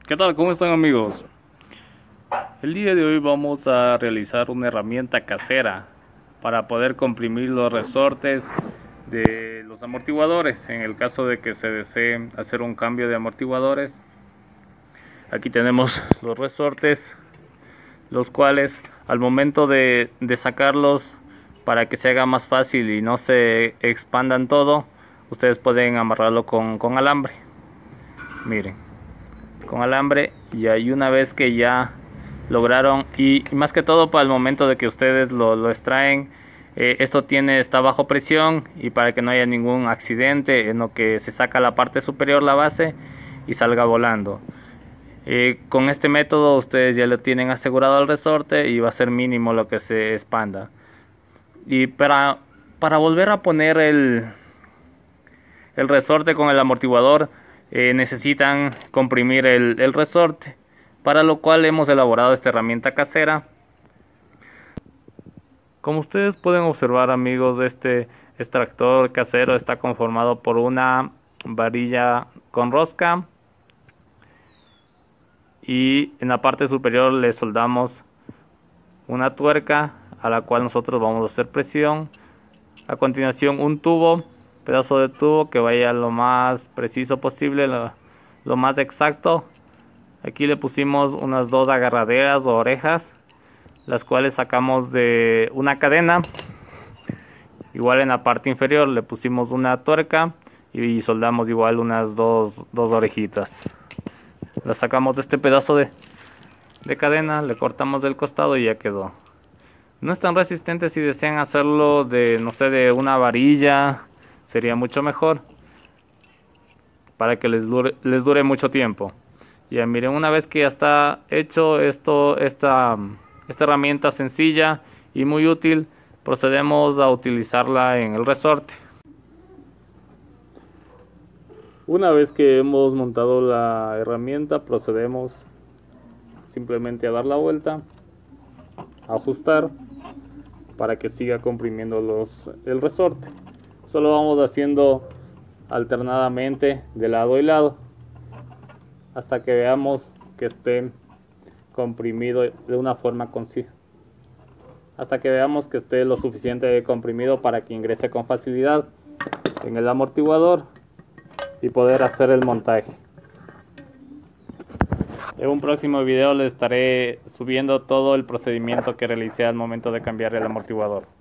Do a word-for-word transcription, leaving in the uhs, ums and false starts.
¿Qué tal? ¿Cómo están, amigos? El día de hoy vamos a realizar una herramienta casera para poder comprimir los resortes de los amortiguadores en el caso de que se desee hacer un cambio de amortiguadores. Aquí tenemos los resortes, los cuales al momento de, de sacarlos, para que se haga más fácil y no se expandan todo, ustedes pueden amarrarlo con, con alambre. Miren, con alambre, y ahí una vez que ya lograron, y, y más que todo para el momento de que ustedes lo, lo extraen, eh, esto tiene está bajo presión, y para que no haya ningún accidente en lo que se saca la parte superior, la base, y salga volando. Eh, con este método ustedes ya lo tienen asegurado al resorte y va a ser mínimo lo que se expanda. Y para, para volver a poner el, el resorte con el amortiguador, eh, necesitan comprimir el, el resorte, para lo cual hemos elaborado esta herramienta casera. Como ustedes pueden observar, amigos, este extractor casero está conformado por una varilla con rosca, y en la parte superior le soldamos una tuerca a la cual nosotros vamos a hacer presión. A continuación, un tubo, pedazo de tubo que vaya lo más preciso posible, lo, lo más exacto. Aquí le pusimos unas dos agarraderas o orejas, las cuales sacamos de una cadena. Igual en la parte inferior le pusimos una tuerca y soldamos igual unas dos, dos orejitas. La sacamos de este pedazo de, de cadena, le cortamos del costado y ya quedó. No es tan resistente. Si desean hacerlo de, no sé, de una varilla, sería mucho mejor, para que les dure, les dure mucho tiempo. Ya miren, una vez que ya está hecho esto, esta, esta herramienta sencilla y muy útil, procedemos a utilizarla en el resorte. Una vez que hemos montado la herramienta, procedemos simplemente a dar la vuelta, a ajustar para que siga comprimiendo los, el resorte. Solo vamos haciendo alternadamente de lado y lado hasta que veamos que esté comprimido de una forma concisa, hasta que veamos que esté lo suficiente comprimido para que ingrese con facilidad en el amortiguador y poder hacer el montaje. En un próximo video les estaré subiendo todo el procedimiento que realicé al momento de cambiar el amortiguador.